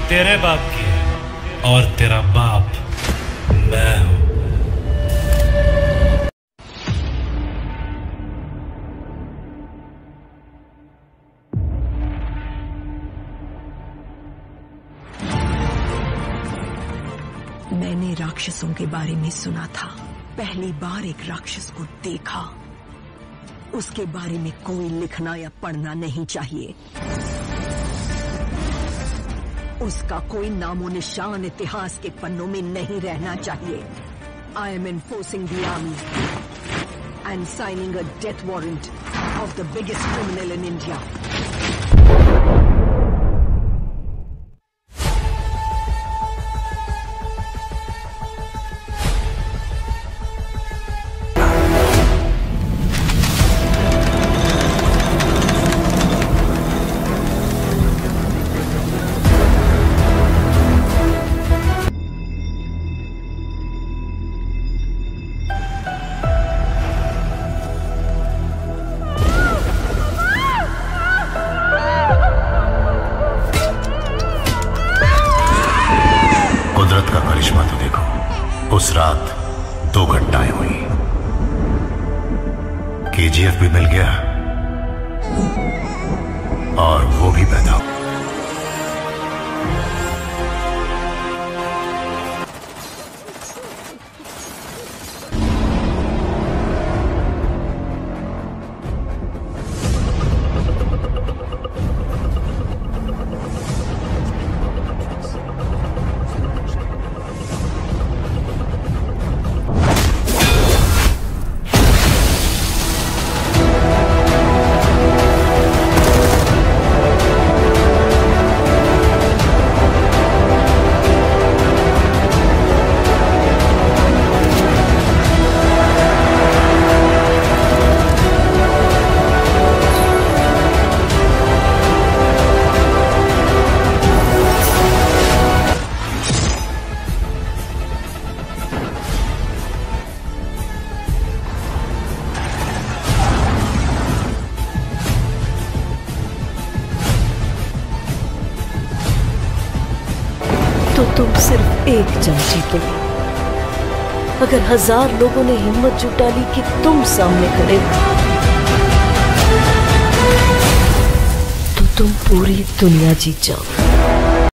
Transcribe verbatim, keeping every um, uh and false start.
तेरे बाप की है और तेरा बाप मैं हूं। मैंने राक्षसों के बारे में सुना था। पहली बार एक राक्षस को देखा। उसके बारे में कोई लिखना या पढ़ना नहीं चाहिए। उसका कोई नामो निशान इतिहास के पन्नों में नहीं रहना चाहिए। I am enforcing the army and signing a death warrant of the biggest criminal in India. कुदरत का करिश्मा तो देखो, उस रात दो घटनाएं हुई। केजीएफ भी मिल गया और वो भी पैदा हुआ। तो तुम सिर्फ एक जंग जीतोगे। अगर हजार लोगों ने हिम्मत जुटा ली कि तुम सामने खड़े हो, तो तुम पूरी दुनिया जीत जाओगे।